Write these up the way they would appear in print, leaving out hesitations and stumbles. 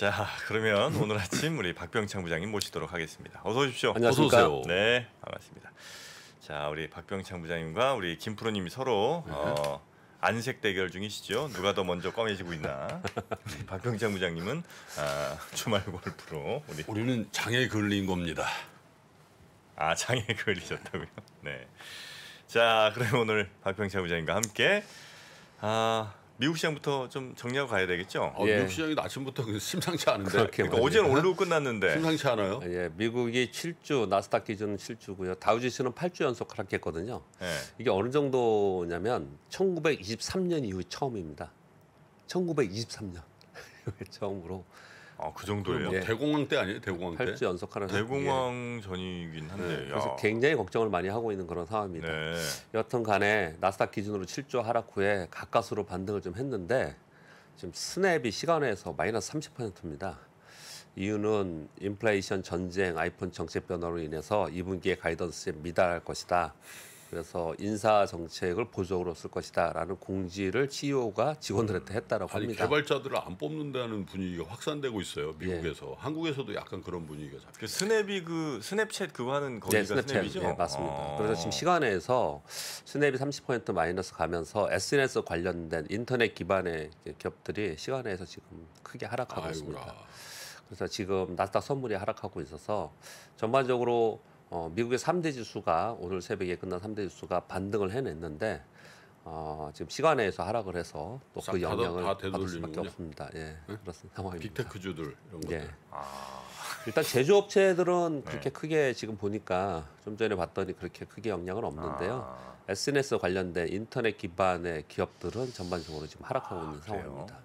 자, 그러면 오늘 아침 우리 박병창 부장님 모시도록 하겠습니다. 어서 오십시오. 안녕하십니까. 어서 오세요. 네, 반갑습니다. 자, 우리 박병창 부장님과 우리 김프로님이 서로 안색 대결 중이시죠. 누가 더 먼저 껌해지고 있나. 박병창 부장님은 주말 골프로 우리는 장에 걸린 겁니다. 장에 걸리셨다고요. 네. 자, 그럼 오늘 박병창 부장님과 함께 미국 시장부터 좀 정리하고 가야 되겠죠? 예. 미국 시장이 아침부터 심상치 않은데. 그러니까 어제는 오르고 끝났는데. 심상치 않아요? 예, 미국이 7주, 나스닥 기준은 7주고요. 다우지수는 8주 연속 하락했거든요. 네. 이게 어느 정도냐면 1923년 이후 처음입니다. 1923년 처음으로 그 정도예요. 뭐 예. 대공황 때 아니에요? 대공황 때? 8주 연속 하락. 대공황 전이긴 한데. 예. 그래서 굉장히 걱정을 많이 하고 있는 그런 상황입니다. 네. 여튼 간에 나스닥 기준으로 7주 하락 후에 가까스로 반등을 좀 했는데 지금 스냅이 시간에서 마이너스 30%입니다. 이유는 인플레이션, 전쟁, 아이폰 정책 변화로 인해서 2분기에 가이던스에 미달할 것이다. 그래서 인사 정책을 보조적으로 쓸 것이다라는 공지를 CEO가 직원들한테 했다라고 아니 합니다. 개발자들을 안 뽑는다는 분위기가 확산되고 있어요. 미국에서. 한국에서도 약간 그런 분위기가 잡혀. 그 스냅이 스냅챗 그거 하는 거기가 스냅이죠? 네, 맞습니다. 그래서 지금 시간에서 스냅이 30% 마이너스 가면서 SNS 관련된 인터넷 기반의 기업들이 시간에서 지금 크게 하락하고 있습니다. 그래서 지금 나스닥 선물이 하락하고 있어서 전반적으로 미국의 3대 지수가 오늘 새벽에 끝난 3대 지수가 반등을 해냈는데 지금 시간에서 하락을 해서 또 그 영향을 받을 수밖에 없습니다. 예, 네? 그렇습니다. 상황입니다. 빅테크주들 이런 것들. 예. 일단 제조업체들은 그렇게 크게 지금 보니까 좀 전에 봤더니 그렇게 크게 영향은 없는데요. SNS 관련된 인터넷 기반의 기업들은 전반적으로 지금 하락하고 있는 상황입니다.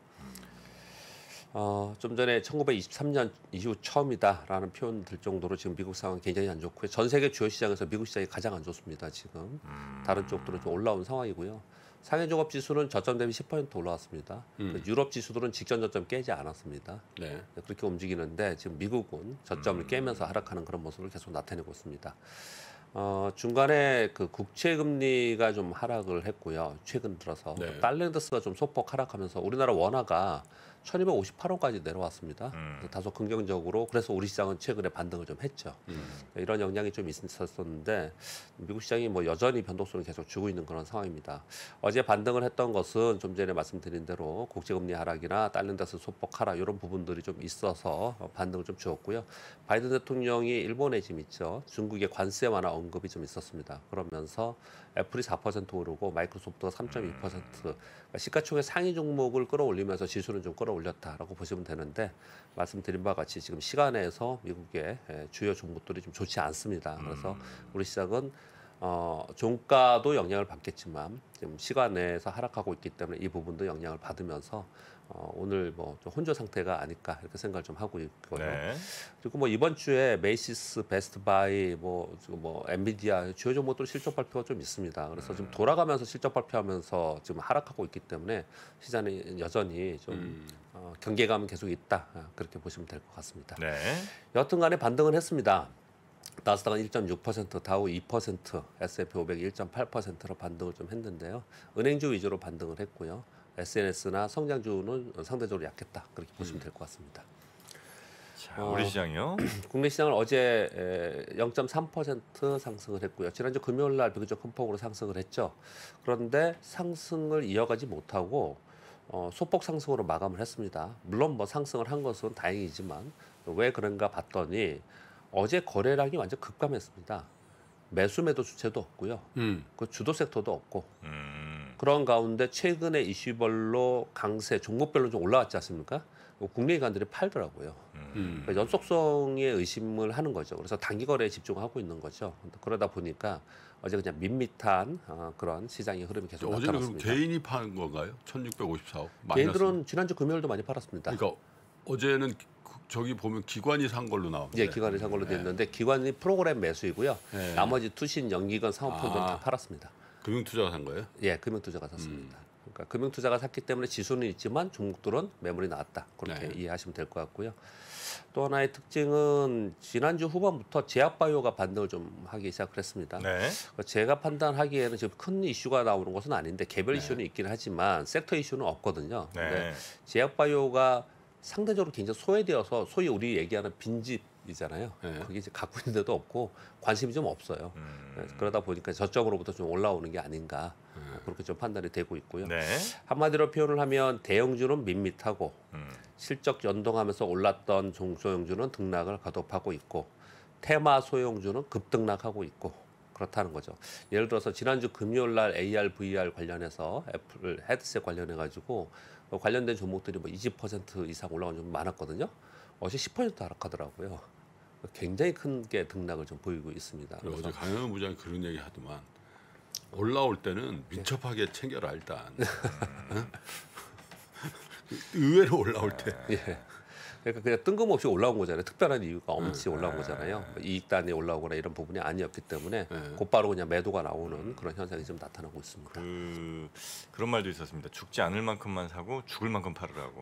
좀 전에 1923년 이후 처음이다라는 표현 들 정도로 지금 미국 상황 굉장히 안 좋고요. 전 세계 주요 시장에서 미국 시장이 가장 안 좋습니다. 지금 다른 쪽들은 좀 올라온 상황이고요. 상해 종합 지수는 저점 대비 10% 올라왔습니다. 유럽 지수들은 직전 저점 깨지 않았습니다. 네. 그렇게 움직이는데 지금 미국은 저점을 깨면서 하락하는 그런 모습을 계속 나타내고 있습니다. 중간에 그 국채 금리가 좀 하락을 했고요. 최근 들어서 네. 달러인덱스가 좀 소폭 하락하면서 우리나라 원화가 1258원까지 내려왔습니다. 그래서 다소 긍정적으로 그래서 우리 시장은 최근에 반등을 좀 했죠. 이런 영향이 좀 있었었는데 미국 시장이 뭐 여전히 변동성을 계속 주고 있는 그런 상황입니다. 어제 반등을 했던 것은 좀 전에 말씀드린 대로 국제금리 하락이나 달러인덱스 소폭 하락 이런 부분들이 좀 있어서 반등을 좀 주었고요. 바이든 대통령이 일본에 지금 있죠. 중국의 관세 완화 언급이 좀 있었습니다. 그러면서 애플이 4% 오르고 마이크로소프트가 3.2%, 그러니까 시가총액 상위 종목을 끌어올리면서 지수는 좀 끌어올렸다라고 보시면 되는데 말씀드린 바와 같이 지금 시간에서 미국의 주요 종목들이 좀 좋지 않습니다. 그래서 우리 시장은 종가도 영향을 받겠지만 지금 시간에서 하락하고 있기 때문에 이 부분도 영향을 받으면서 오늘 뭐 좀 혼조 상태가 아닐까 이렇게 생각을 좀 하고 있고요. 네. 그리고 뭐 이번 주에 메이시스, 베스트바이, 뭐 엔비디아 주요 종목들 실적 발표가 좀 있습니다. 그래서 지금 돌아가면서 실적 발표하면서 지금 하락하고 있기 때문에 시장이 여전히 좀 경계감은 계속 있다 그렇게 보시면 될 것 같습니다. 네. 여튼간에 반등을 했습니다. 나스닥은 1.6%, 다우 2%, S&P 500 1.8%로 반등을 좀 했는데요. 은행주 위주로 반등을 했고요. SNS나 성장주는 상대적으로 약했다. 그렇게 보시면 될 것 같습니다. 자, 우리 시장이요. 국내 시장은 어제 0.3% 상승을 했고요. 지난주 금요일 날 비교적 큰 폭으로 상승을 했죠. 그런데 상승을 이어가지 못하고 소폭 상승으로 마감을 했습니다. 물론 뭐 상승을 한 것은 다행이지만 왜 그런가 봤더니 어제 거래량이 완전 급감했습니다. 매수 매도 주체도 없고요. 그 주도 섹터도 없고 그런 가운데 최근에 이슈별로 강세 종목별로 좀 올라왔지 않습니까? 국내 기관들이 팔더라고요. 그러니까 연속성에 의심을 하는 거죠. 그래서 단기 거래에 집중하고 있는 거죠. 그러다 보니까 어제 그냥 밋밋한 그런 시장의 흐름이 계속 나타났습니다. 어제는 그럼 개인이 파는 건가요? 1654억. 개인들은 지난주 금요일도 많이 팔았습니다. 그러니까 어제는 저기 보면 기관이 산 걸로 나옵니다. 예, 기관이 산 걸로 되어 있는데 기관이 프로그램 매수이고요. 네. 나머지 투신, 연기관, 사모펀드는 다 팔았습니다. 금융투자가 산 거예요? 예, 금융투자가 샀습니다. 그러니까 금융투자가 샀기 때문에 지수는 있지만 종목들은 매물이 나왔다. 그렇게 이해하시면 될 것 같고요. 또 하나의 특징은 지난주 후반부터 제약바이오가 반등을 좀 하기 시작을 했습니다. 네. 제가 판단하기에는 지금 큰 이슈가 나오는 것은 아닌데 개별 이슈는 있긴 하지만 섹터 이슈는 없거든요. 네. 근데 제약바이오가 상대적으로 굉장히 소외되어서 소위 우리 얘기하는 빈집이잖아요. 네. 그게 이제 갖고 있는 데도 없고 관심이 좀 없어요. 그러다 보니까 저점으로부터 좀 올라오는 게 아닌가 그렇게 좀 판단이 되고 있고요. 네. 한마디로 표현을 하면 대형주는 밋밋하고 음. 실적 연동하면서 올랐던 중소형주는 등락을 거듭하고 있고 테마 소형주는 급등락하고 있고 그렇다는 거죠. 예를 들어서 지난주 금요일 날 AR, VR 관련해서 애플 헤드셋 관련해 가지고 관련된 종목들이 뭐 20% 이상 올라온 좀 많았거든요. 어제 10% 하락하더라고요. 굉장히 큰 게 등락을 좀 보이고 있습니다. 어제 그래서 강영훈 부장이 그런 얘기 하더만 올라올 때는 민첩하게 챙겨라 일단. 응? 의외로 올라올 때. 예. 그러니까 그냥 뜬금없이 올라온 거잖아요. 특별한 이유가 없이 올라온 거잖아요. 이익단이 올라오거나 이런 부분이 아니었기 때문에 곧바로 그냥 매도가 나오는 그런 현상이 좀 나타나고 있습니다. 그런 말도 있었습니다. 죽지 않을 만큼만 사고 죽을 만큼 팔으라고.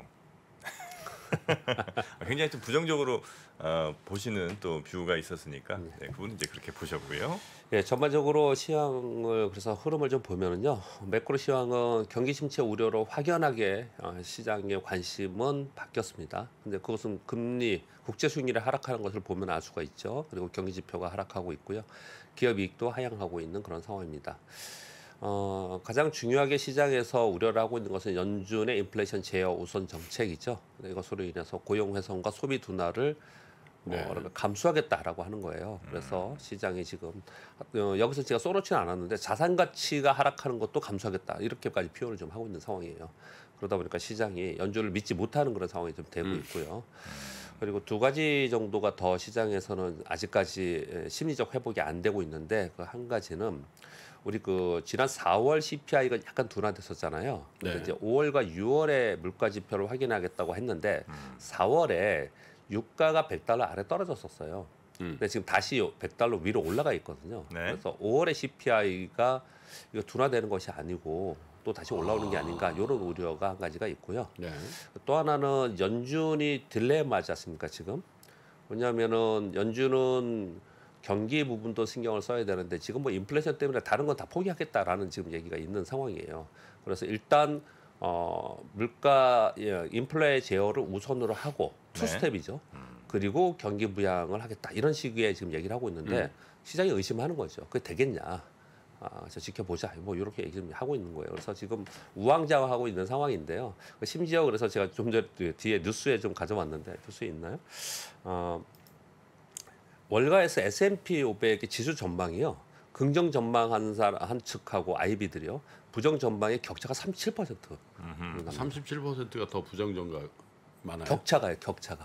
굉장히 좀 부정적으로 보시는 또 뷰가 있었으니까 네, 그분은 이제 그렇게 보셨고요. 예, 전반적으로 시황을 그래서 흐름을 좀 보면은요, 매크로 시황은 경기 침체 우려로 확연하게 시장의 관심은 바뀌었습니다. 근데 그것은 금리, 국제 수익률이 하락하는 것을 보면 알 수가 있죠. 그리고 경기 지표가 하락하고 있고요, 기업 이익도 하향하고 있는 그런 상황입니다. 가장 중요하게 시장에서 우려를 하고 있는 것은 연준의 인플레이션 제어 우선 정책이죠. 이것으로 인해서 고용 훼손과 소비 둔화를 감수하겠다라고 하는 거예요. 그래서 시장이 지금 여기서 제가 쏘놓지는 않았는데 자산 가치가 하락하는 것도 감수하겠다 이렇게까지 표현을 좀 하고 있는 상황이에요. 그러다 보니까 시장이 연준을 믿지 못하는 그런 상황이 좀 되고 있고요. 그리고 두 가지 정도가 더 시장에서는 아직까지 심리적 회복이 안 되고 있는데 그 한 가지는 우리 그 지난 4월 CPI가 약간 둔화됐었잖아요. 근데 이제 5월과 6월에 물가 지표를 확인하겠다고 했는데 4월에 유가가 $100 아래 떨어졌었어요. 근데 지금 다시 $100 위로 올라가 있거든요. 네. 그래서 5월에 CPI가 이거 둔화되는 것이 아니고 또 다시 올라오는 게 아닌가 이런 우려가 한 가지가 있고요. 네. 또 하나는 연준이 딜레마지 않습니까 지금? 왜냐하면은 연준은 경기 부분도 신경을 써야 되는데 지금 뭐 인플레이션 때문에 다른 건 다 포기하겠다라는 지금 얘기가 있는 상황이에요. 그래서 일단 물가 인플레 제어를 우선으로 하고 투 스텝이죠. 그리고 경기 부양을 하겠다 이런 식의 지금 얘기를 하고 있는데 시장이 의심하는 거죠. 그게 되겠냐? 저 지켜보자. 뭐 이렇게 얘기 좀 하고 있는 거예요. 그래서 지금 우왕좌왕하고 있는 상황인데요. 심지어 그래서 제가 좀 전 뒤에 뉴스에 좀 가져왔는데 뉴스에 있나요? 월가에서 S&P 500의 지수 전망이요. 긍정 전망한 한 측하고 IB들이요. 부정 전망의 격차가 37%. 37%가 더 부정전가 많아요. 격차가요.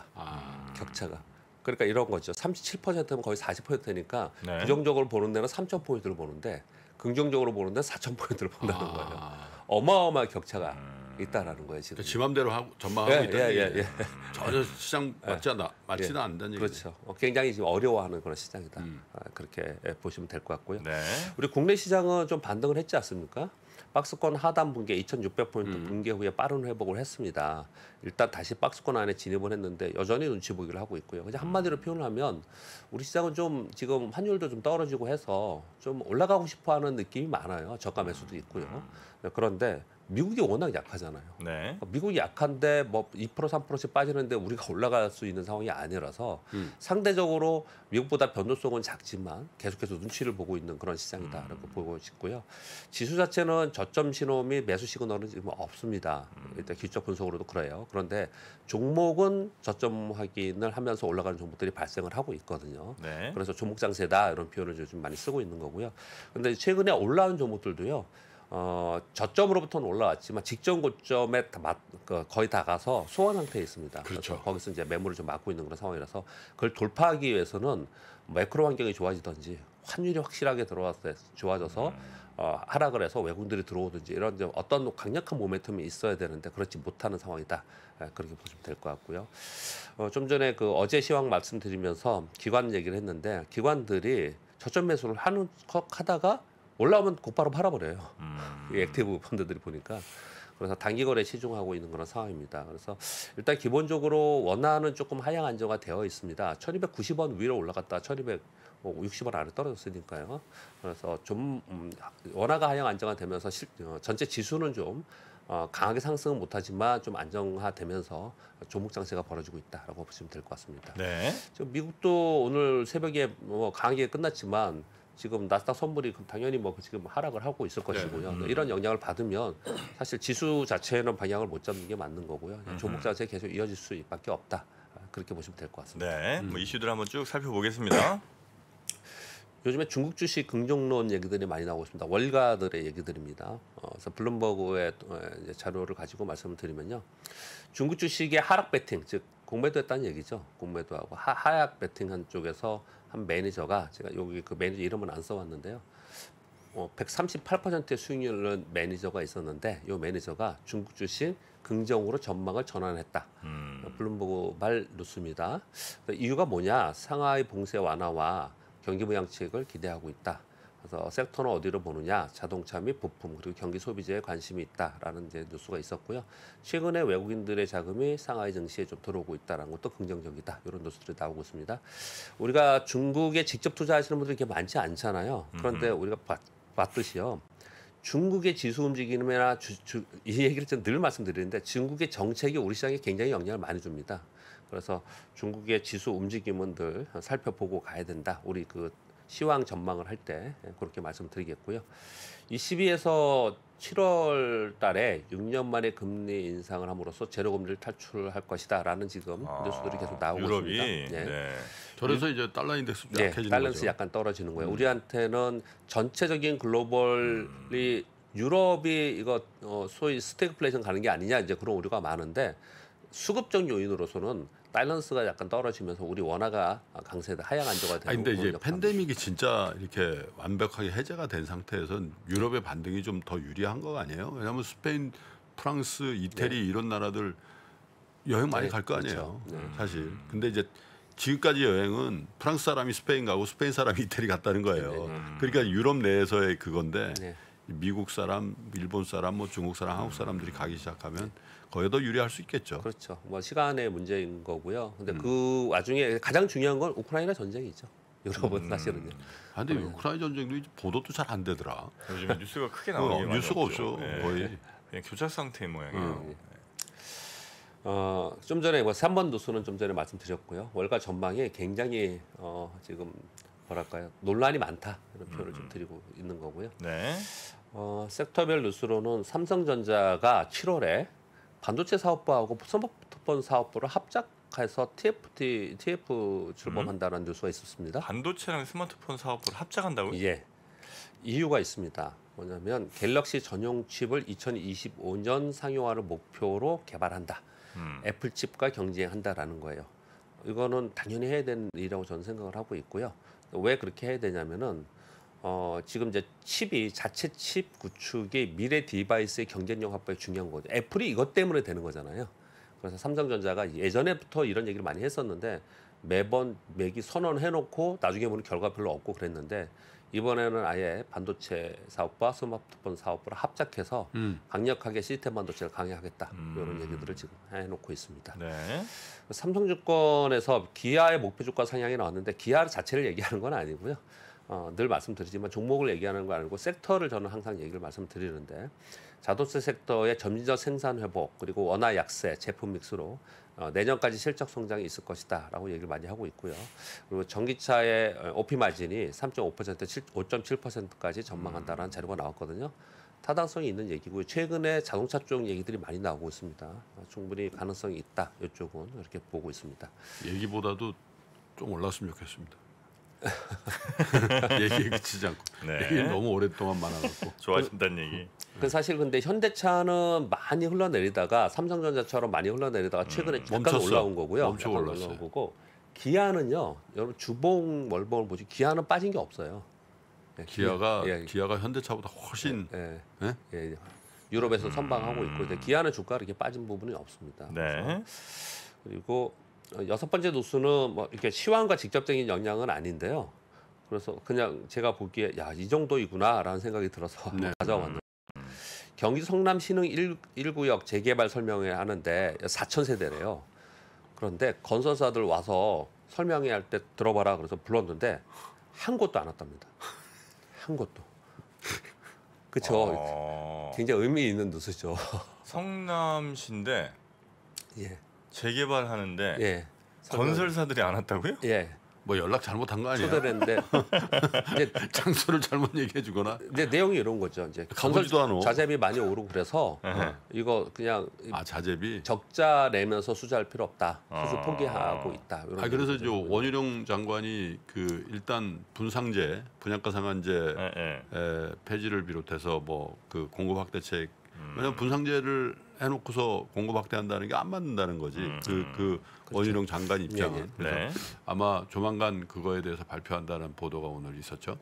격차가. 그러니까 이런 거죠. 37%면 거의 40%니까 네. 부정적으로 보는 데는 3,000포인트를 보는데 긍정적으로 보는 데는 4,000포인트를 본다는 거예요. 어마어마한 격차가 있다라는 거예요 지금. 그러니까 지 맘대로 하고 전망하고 있다는 얘기예요. 예. 전혀 시장 맞지는 않다는 얘기죠. 그렇죠. 굉장히 지금 어려워하는 그런 시장이다. 그렇게 보시면 될 것 같고요. 네. 우리 국내 시장은 좀 반등을 했지 않습니까? 박스권 하단 붕괴 2,600포인트 붕괴 후에 빠른 회복을 했습니다. 일단 다시 박스권 안에 진입을 했는데 여전히 눈치 보기를 하고 있고요. 그냥 한마디로 표현을 하면 우리 시장은 좀 지금 환율도 좀 떨어지고 해서 좀 올라가고 싶어하는 느낌이 많아요. 저가 매수도 있고요. 그런데 미국이 워낙 약하잖아요. 네. 미국이 약한데 뭐 2% 3%씩 빠지는데 우리가 올라갈 수 있는 상황이 아니라서 상대적으로 미국보다 변동성은 작지만 계속해서 눈치를 보고 있는 그런 시장이다라고 보고 있고요. 지수 자체는 저점 신호 및 매수 시그널은 지금 없습니다. 일단 기술적 분석으로도 그래요. 그런데 종목은 저점 확인을 하면서 올라가는 종목들이 발생을 하고 있거든요. 네. 그래서 종목 장세다 이런 표현을 요즘 많이 쓰고 있는 거고요. 그런데 최근에 올라온 종목들도요. 저점으로부터는 올라왔지만 직전 고점에 거의 다 가서 소원 상태에 있습니다. 그렇죠. 그래서 거기서 이제 매물을 좀 막고 있는 그런 상황이라서 그걸 돌파하기 위해서는 매크로 환경이 좋아지든지 환율이 확실하게 들어왔을 때 좋아져서 하락을 해서 외국인들이 들어오든지 이런 어떤 강력한 모멘텀이 있어야 되는데 그렇지 못하는 상황이다. 그렇게 보시면 될 것 같고요. 좀 전에 그 어제 시황 말씀드리면서 기관 얘기를 했는데 기관들이 저점 매수를 하다가 올라오면 곧바로 팔아버려요. 이 액티브 펀드들이 보니까. 그래서 단기 거래에 치중하고 있는 그런 상황입니다. 그래서 일단 기본적으로 원화는 조금 하향 안정화 되어 있습니다. 1290원 위로 올라갔다 1260원 아래 떨어졌으니까요. 그래서 좀 원화가 하향 안정화 되면서 전체 지수는 좀 강하게 상승은 못하지만 좀 안정화되면서 조목 장세가 벌어지고 있다라고 보시면 될 것 같습니다. 네. 지금 미국도 오늘 새벽에 뭐 강하게 끝났지만 지금 나스닥 선물이 당연히 뭐 지금 하락을 하고 있을 것이고요. 이런 영향을 받으면 사실 지수 자체는 방향을 못 잡는 게 맞는 거고요. 조목 장세 계속 이어질 수밖에 없다. 그렇게 보시면 될 것 같습니다. 네. 뭐 이슈들 한번 쭉 살펴보겠습니다. 요즘에 중국 주식 긍정론 얘기들이 많이 나오고 있습니다. 월가들의 얘기들입니다. 그래서 블룸버그의 이제 자료를 가지고 말씀을 드리면요. 중국 주식의 하락 배팅, 즉 공매도했다는 얘기죠. 공매도하고 하락 배팅한 쪽에서 한 매니저가 제가 여기 그 매니저 이름은 안 써왔는데요. 138%의 수익률을 매니저가 있었는데 이 매니저가 중국 주식 긍정으로 전망을 전환했다. 블룸버그 말 뉴스입니다. 이유가 뭐냐? 상하이 봉쇄 완화와 경기 부양책을 기대하고 있다. 그래서 섹터는 어디로 보느냐? 자동차 및 부품 그리고 경기 소비재에 관심이 있다라는 이제 뉴스가 있었고요. 최근에 외국인들의 자금이 상하이 증시에 좀 들어오고 있다라는 것도 긍정적이다. 이런 뉴스들이 나오고 있습니다. 우리가 중국에 직접 투자하시는 분들이 그렇게 많지 않잖아요. 그런데 우리가 봤듯이요. 중국의 지수 움직임이나 이 얘기를 늘 말씀드리는데 중국의 정책이 우리 시장에 굉장히 영향을 많이 줍니다. 그래서 중국의 지수 움직임은 늘 살펴보고 가야 된다. 우리 그 시황 전망을 할 때 그렇게 말씀드리겠고요. 22에서 7월 달에 6년 만에 금리 인상을 함으로써 제로 금리를 탈출할 것이다라는 지금 뉴스들이 계속 나오고 유럽이? 있습니다. 네. 네. 저래서 이제 달러 인덱스 네, 약해지는 밸런스 거죠. 약간 떨어지는 거예요. 우리한테는 전체적인 글로벌이 유럽이 이거 소위 스태그플레이션 가는 게 아니냐 이제 그런 우려가 많은데 수급적 요인으로서는 밸런스가 약간 떨어지면서 우리 원화가 강세다 하향 안정화 되는. 근데 이제 팬데믹이 진짜 이렇게 완벽하게 해제가 된 상태에서는 유럽의 반등이 좀 더 유리한 거 아니에요? 왜냐하면 스페인, 프랑스, 이태리 이런 나라들 여행 많이 갈 거 아니에요, 사실. 근데 이제 지금까지 여행은 프랑스 사람이 스페인 가고 스페인 사람이 이태리 갔다는 거예요. 그러니까 유럽 내에서의 그건데 미국 사람, 일본 사람, 뭐 중국 사람, 한국 사람들이 가기 시작하면 거의 더 유리할 수 있겠죠. 그렇죠. 뭐 시간의 문제인 거고요. 근데 그 와중에 가장 중요한 건 우크라이나 전쟁이죠. 유럽은 사실은요. 근데 우크라이나 전쟁도 이제 보도도 잘 안 되더라. 요즘에 뉴스가 크게 나오는 게 많이 뉴스가 없죠. 없어. 네. 거의. 그냥 교착 상태 모양이에요. 좀 전에 뭐 3번 뉴스는 좀 전에 말씀드렸고요. 월가 전망에 굉장히 지금 뭐랄까요? 논란이 많다. 이런 표현을 좀 드리고 있는 거고요. 네. 섹터별 뉴스로는 삼성전자가 7월에 반도체 사업부하고 스마트폰 사업부를 합작해서 TF 출범한다는 뉴스가 있었습니다. 반도체랑 스마트폰 사업부를 합작한다고요? 예. 이유가 있습니다. 뭐냐면 갤럭시 전용 칩을 2025년 상용화를 목표로 개발한다. 애플 칩과 경쟁한다라는 거예요. 이거는 당연히 해야 되는 일이라고 저는 생각을 하고 있고요. 왜 그렇게 해야 되냐면은 지금 이제 칩이 자체 칩 구축이 미래 디바이스의 경쟁력 확보에 중요한 거죠. 애플이 이것 때문에 되는 거잖아요. 그래서 삼성전자가 예전에부터 이런 얘기를 많이 했었는데 매번 매기 선언해놓고 나중에 보면 결과 별로 없고 그랬는데 이번에는 아예 반도체 사업과 스마트폰 사업부를 합작해서 강력하게 시스템 반도체를 강화하겠다 이런 얘기들을 지금 해놓고 있습니다. 네. 삼성증권에서 기아의 목표 주가 상향이 나왔는데 기아 자체를 얘기하는 건 아니고요. 늘 말씀드리지만 종목을 얘기하는 거 아니고 섹터를 저는 항상 얘기를 말씀드리는데 자동차 섹터의 점진적 생산 회복 그리고 원화 약세 제품 믹스로 내년까지 실적 성장이 있을 것이다라고 얘기를 많이 하고 있고요. 그리고 전기차의 OP 마진이 3.5% 5.7%까지 전망한다라는 자료가 나왔거든요. 타당성이 있는 얘기고요. 최근에 자동차 쪽 얘기들이 많이 나오고 있습니다. 충분히 가능성이 있다. 이쪽은 이렇게 보고 있습니다. 얘기보다도 좀 올랐으면 좋겠습니다. 얘기에 그치지 않고 네. 얘기는 너무 오랫동안 많아갖고 좋아하신다는 얘기. 그 사실 근데 현대차는 많이 흘러내리다가 삼성전자처럼 많이 흘러내리다가 최근에 잠깐 멈췄어. 올라온 거고요. 멈춰 약간 올랐어요. 올라온 거고 기아는요. 여러분 주봉 월봉을 보시 기아는 빠진 게 없어요. 네, 기아가 예, 기아가 현대차보다 훨씬 예, 예? 예, 유럽에서 선방하고 있고 이제 기아는 주가가 이렇게 빠진 부분이 없습니다. 네. 그리고 여섯 번째 뉴스는 뭐 이렇게 시황과 직접적인 영향은 아닌데요. 그래서 그냥 제가 보기에 야, 이 정도이구나라는 생각이 들어서 네. 가져왔는데 경기도 성남 신흥 1구역 재개발 설명회 하는데 4,000세대래요. 그런데 건설사들 와서 설명회 할 때 들어봐라 그래서 불렀는데 한 곳도 안 왔답니다. 한 곳도. 그렇죠. 굉장히 의미 있는 뉴스죠. 성남시인데 예. 재개발하는데 예. 건설사들이 안 왔다고요? 예. 뭐 연락 잘못한 거 아니야? 초대를 했는데 이제 장소를 잘못 얘기해주거나. 이제 내용이 이런 거죠. 이제 가보지도 않아. 자재비 많이 오르고 그래서 이거 그냥 자재비. 적자 내면서 수주할 필요 없다. 수주 포기하고 있다. 이런 그래서 얘기죠. 저 원희룡 장관이 그 일단 분상제, 분양가 상한제 폐지를 비롯해서 뭐 그 공급 확대책. 왜냐면 분상제를 해놓고서 공급 확대한다는 게 안 맞는다는 거지. 그 원희룡 장관 입장은. 예, 예. 그래서 네. 아마 조만간 그거에 대해서 발표한다는 보도가 오늘 있었죠.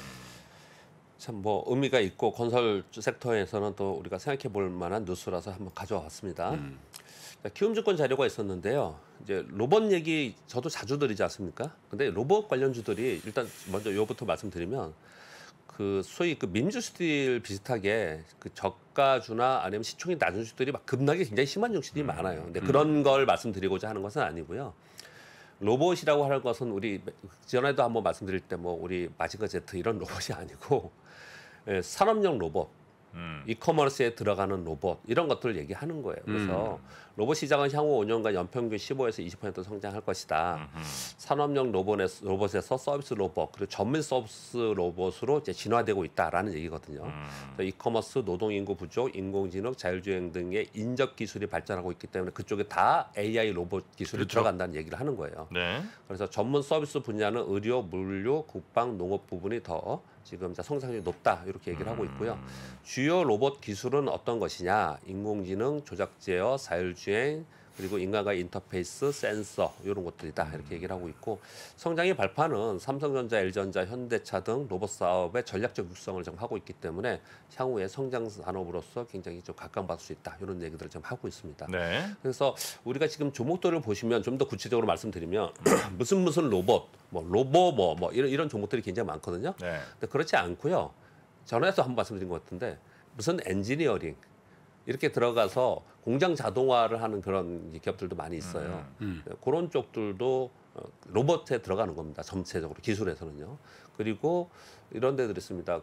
참 뭐 의미가 있고 건설 섹터에서는 또 우리가 생각해 볼 만한 뉴스라서 한번 가져와 봤습니다. 키움증권 자료가 있었는데요. 이제 로봇 얘기 저도 자주 드리지 않습니까? 근데 로봇 관련주들이 일단 먼저 요부터 말씀드리면 그 소위 그 민주주들 비슷하게 그 저가주나 아니면 시총이 낮은 주들이 막 급락이 굉장히 심한 종목들이 많아요. 근데 그런 걸 말씀드리고자 하는 것은 아니고요. 로봇이라고 하는 것은 우리 전에도 한번 말씀드릴 때 뭐 우리 마징가 제트 이런 로봇이 아니고 산업용 로봇, 이커머스에 들어가는 로봇 이런 것들을 얘기하는 거예요. 그래서 로봇 시장은 향후 5년간 연평균 15에서 20% 성장할 것이다. 산업용 로봇에서 서비스 로봇 그리고 전문 서비스 로봇으로 이제 진화되고 있다라는 얘기거든요. 그래서 이커머스, 노동인구 부족, 인공지능, 자율주행 등의 인접 기술이 발전하고 있기 때문에 그쪽에 다 AI 로봇 기술이 그렇죠. 들어간다는 얘기를 하는 거예요. 네. 그래서 전문 서비스 분야는 의료, 물류, 국방, 농업 부분이 더 지금 성장률이 높다 이렇게 얘기를 하고 있고요. 주요 로봇 기술은 어떤 것이냐? 인공지능, 조작 제어, 자율주행 그리고 인간과의 인터페이스, 센서 이런 것들이다 이렇게 얘기를 하고 있고 성장의 발판은 삼성전자, LG전자, 현대차 등 로봇 사업의 전략적 육성을 좀 하고 있기 때문에 향후에 성장 산업으로서 굉장히 좀 각광받을 수 있다 이런 얘기들을 좀 하고 있습니다. 네. 그래서 우리가 지금 종목들을 보시면 좀 더 구체적으로 말씀드리면 무슨 로봇, 뭐 이런 종목들이 굉장히 많거든요. 네. 근데 그렇지 않고요. 전에도 한번 말씀드린 것 같은데 무슨 엔지니어링 이렇게 들어가서 공장 자동화를 하는 그런 기업들도 많이 있어요. 그런 쪽들도 로봇에 들어가는 겁니다. 전체적으로 기술에서는요. 그리고 이런 데들 있습니다.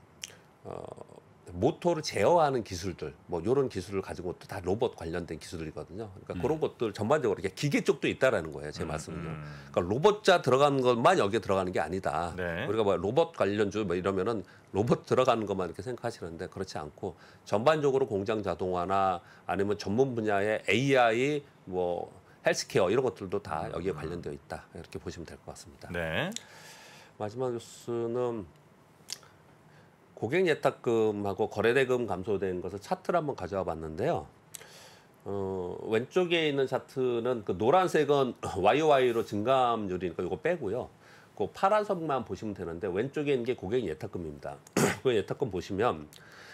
모터를 제어하는 기술들, 뭐 이런 기술을 가지고 것도 다 로봇 관련된 기술이거든요. 그러니까 그런 것들 전반적으로 이렇게 기계 쪽도 있다라는 거예요. 제 말씀은요. 그러니까 로봇자 들어가는 것만 여기에 들어가는 게 아니다. 네. 우리가 뭐 로봇 관련주 뭐 이러면은 로봇 들어가는 것만 이렇게 생각하시는데 그렇지 않고 전반적으로 공장 자동화나 아니면 전문 분야의 AI, 뭐 헬스케어 이런 것들도 다 여기에 관련되어 있다. 이렇게 보시면 될 것 같습니다. 네. 마지막 뉴스는 고객 예탁금하고 거래대금 감소된 것을 차트를 한번 가져와 봤는데요. 왼쪽에 있는 차트는 그 노란색은 YOY로 증감률이니까 이거 빼고요. 그 파란색만 보시면 되는데 왼쪽에 있는 게 고객 예탁금입니다. 그 예탁금 보시면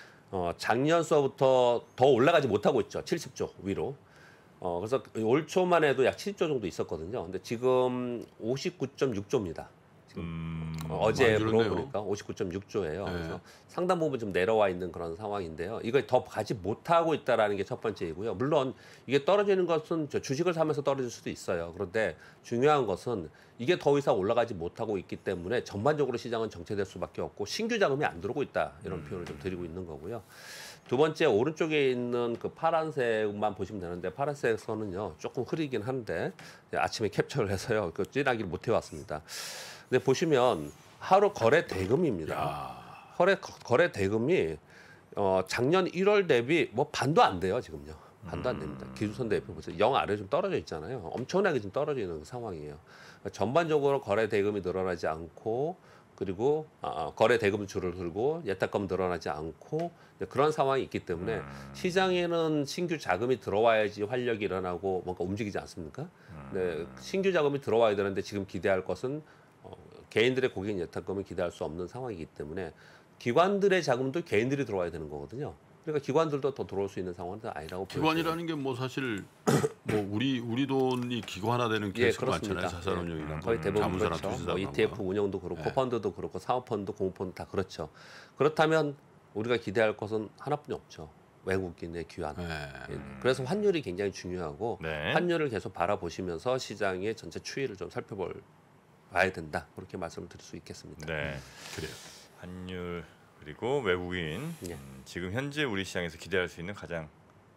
작년서부터 더 올라가지 못하고 있죠. 70조 위로. 그래서 올 초만 해도 약 70조 정도 있었거든요. 근데 지금 59.6조입니다. 어제로 줄었네요. 보니까 59.6조예요. 네. 그래서 상당 부분 좀 내려와 있는 그런 상황인데요. 이걸 더 가지 못하고 있다라는 게 첫 번째이고요. 물론 이게 떨어지는 것은 주식을 사면서 떨어질 수도 있어요. 그런데 중요한 것은 이게 더 이상 올라가지 못하고 있기 때문에 전반적으로 시장은 정체될 수밖에 없고 신규 자금이 안 들어오고 있다 이런 표현을 좀 드리고 있는 거고요. 두 번째 오른쪽에 있는 그 파란색만 보시면 되는데 파란색 선은요 조금 흐리긴 한데 아침에 캡처를 해서요 그 진하기를 못 해왔습니다. 근데 보시면 하루 거래 대금입니다. 거래 대금이 작년 1월 대비 뭐 반도 안 돼요 지금요. 반도 안 됩니다. 기준선 대표 보세요. 0 아래 좀 떨어져 있잖아요. 엄청나게 좀 떨어져 있는 상황이에요. 전반적으로 거래 대금이 늘어나지 않고 그리고 거래 대금 줄을 들고 예탁금 늘어나지 않고 그런 상황이 있기 때문에 시장에는 신규 자금이 들어와야지 활력이 일어나고 뭔가 움직이지 않습니까? 네, 신규 자금이 들어와야 되는데 지금 기대할 것은 개인들의 고객 예탁금을 기대할 수 없는 상황이기 때문에 기관들의 자금도 개인들이 들어와야 되는 거거든요. 그러니까 기관들도 더 들어올 수 있는 상황은 아니라고 기관이라는 게 뭐 사실 뭐 우리 돈이 기관화되는 케이스가 많잖아요. 자산운용이나 거의 대부분 자문사나 그렇죠. 투자나 뭐 ETF 운영도 그렇고 네. 펀드도 그렇고 사모펀드, 공모펀드 다 그렇죠. 그렇다면 우리가 기대할 것은 하나뿐이 없죠. 외국인의 귀환. 그래서 환율이 굉장히 중요하고 네. 환율을 계속 바라보시면서 시장의 전체 추이를 좀 살펴봐야 된다. 그렇게 말씀을 드릴 수 있겠습니다. 네. 그래요. 환율 그리고 외국인 예. 지금 현재 우리 시장에서 기대할 수 있는 가장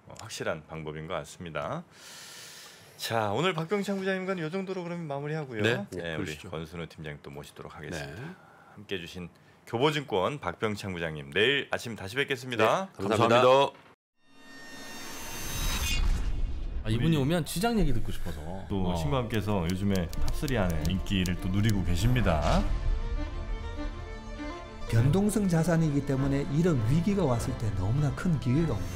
확실한 방법인 것 같습니다. 자, 오늘 박병창 부장님과는 이 정도로 그러면 마무리하고요. 네, 우리 그러시죠. 권순우 팀장님 또 모시도록 하겠습니다. 네. 함께해 주신 교보증권 박병창 부장님, 내일 아침 다시 뵙겠습니다. 네, 감사합니다. 감사합니다. 이분이 오면 시장 얘기 듣고 싶어서 또 신과함께서 요즘에 탑3 안에 인기를 또 누리고 계십니다. 변동성 자산이기 때문에 이런 위기가 왔을 때 너무나 큰 기회가 옵니다.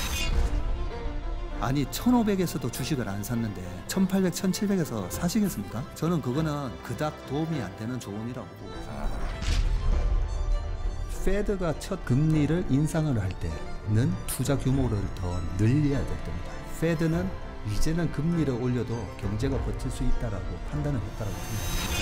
아니 1500에서도 주식을 안 샀는데 1800, 1700에서 사시겠습니까? 저는 그거는 그닥 도움이 안 되는 조언이라고 생각합니다. 페드가 첫 금리를 인상을 할 때는 투자 규모를 더 늘려야 될 겁니다. 페드는 이제는 금리를 올려도 경제가 버틸 수 있다라고 판단을 했다라고 생각합니다.